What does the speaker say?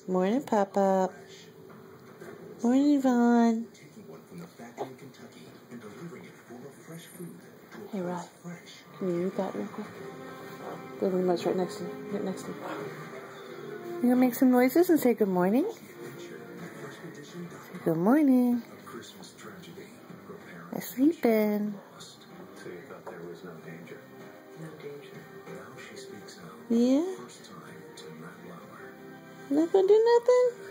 Morning, Papa. Morning, Vaughn. Hey, Rod. Can you read that real quick? The remote's right next to you. Right next to you. You gonna make some noises and say good morning? Say good morning. I'm sleeping. So you thought there was no danger? No danger. Now she speaks out. Yeah? First time to Matt Lauer. Not gonna do nothing?